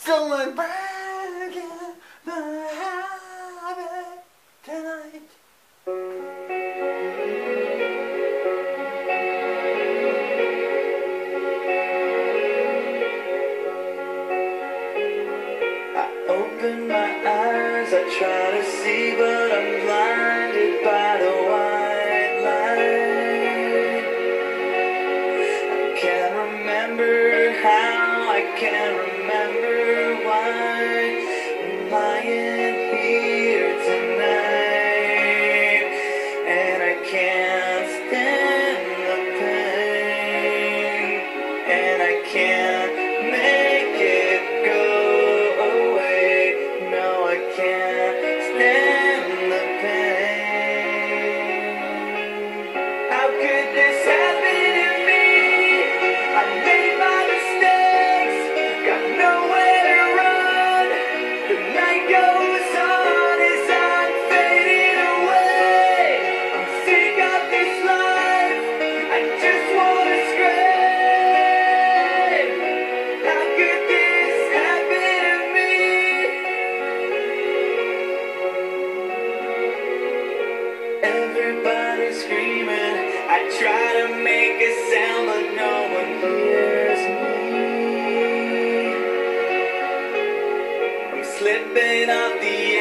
So I'm breaking my habit tonight. I open my eyes, I try to see, but I'm blinded by the white light. I can't remember how, I can't remember why I'm lying here tonight, and I can't stand the pain, and I can't make it go away. No, I can't stand the pain. How could this happen to me? I made my mistakes, got nowhere to run. The night goes on as I'm fading away. I'm sick of this life, I just wanna scream. How could this happen to me? Everybody's screaming, I try to make a sound, but no one hears me. I'm slipping off the